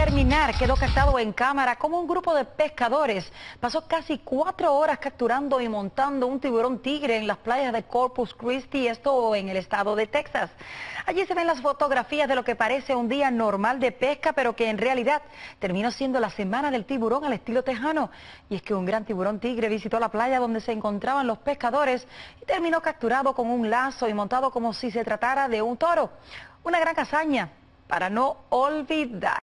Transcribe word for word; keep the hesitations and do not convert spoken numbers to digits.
terminar, quedó captado en cámara como un grupo de pescadores pasó casi cuatro horas capturando y montando un tiburón tigre en las playas de Corpus Christi, esto en el estado de Texas. Allí se ven las fotografías de lo que parece un día normal de pesca, pero que en realidad terminó siendo la semana del tiburón al estilo tejano. Y es que un gran tiburón tigre visitó la playa donde se encontraban los pescadores y terminó capturado con un lazo y montado como si se tratara de un toro. Una gran hazaña para no olvidar.